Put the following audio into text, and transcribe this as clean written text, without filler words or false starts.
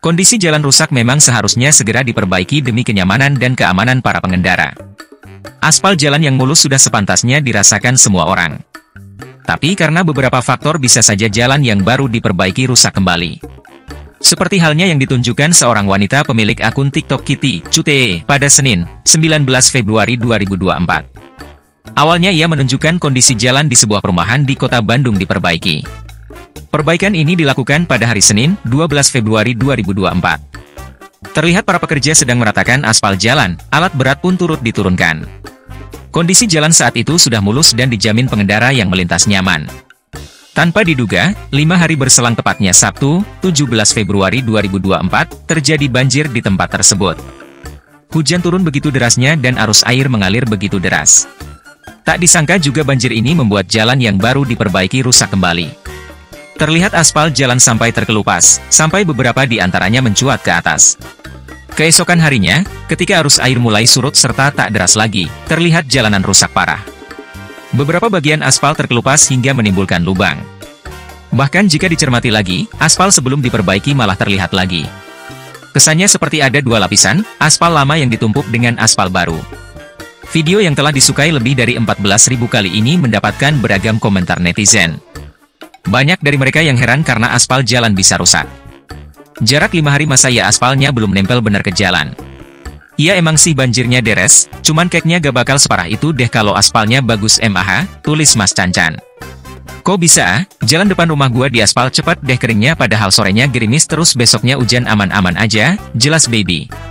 Kondisi jalan rusak memang seharusnya segera diperbaiki demi kenyamanan dan keamanan para pengendara. Aspal jalan yang mulus sudah sepantasnya dirasakan semua orang. Tapi karena beberapa faktor bisa saja jalan yang baru diperbaiki rusak kembali. Seperti halnya yang ditunjukkan seorang wanita pemilik akun TikTok Kitty Cute pada Senin, 19 Februari 2024. Awalnya ia menunjukkan kondisi jalan di sebuah perumahan di kota Bandung diperbaiki. Perbaikan ini dilakukan pada hari Senin, 12 Februari 2024. Terlihat para pekerja sedang meratakan aspal jalan, alat berat pun turut diturunkan. Kondisi jalan saat itu sudah mulus dan dijamin pengendara yang melintas nyaman. Tanpa diduga, 5 hari berselang tepatnya Sabtu, 17 Februari 2024, terjadi banjir di tempat tersebut. Hujan turun begitu derasnya dan arus air mengalir begitu deras. Tak disangka juga banjir ini membuat jalan yang baru diperbaiki rusak kembali. Terlihat aspal jalan sampai terkelupas, sampai beberapa di antaranya mencuat ke atas. Keesokan harinya, ketika arus air mulai surut serta tak deras lagi, terlihat jalanan rusak parah. Beberapa bagian aspal terkelupas hingga menimbulkan lubang. Bahkan jika dicermati lagi, aspal sebelum diperbaiki malah terlihat lagi. Kesannya seperti ada dua lapisan, aspal lama yang ditumpuk dengan aspal baru. Video yang telah disukai lebih dari 14.000 kali ini mendapatkan beragam komentar netizen. Banyak dari mereka yang heran karena aspal jalan bisa rusak. Jarak 5 hari masa ya aspalnya belum nempel benar ke jalan. Iya emang sih banjirnya deres, cuman keknya gak bakal separah itu deh kalau aspalnya bagus MAH, tulis Mas Cancan. Kok bisa? Jalan depan rumah gua di aspal cepat deh keringnya padahal sorenya gerimis terus besoknya hujan aman-aman aja, jelas baby.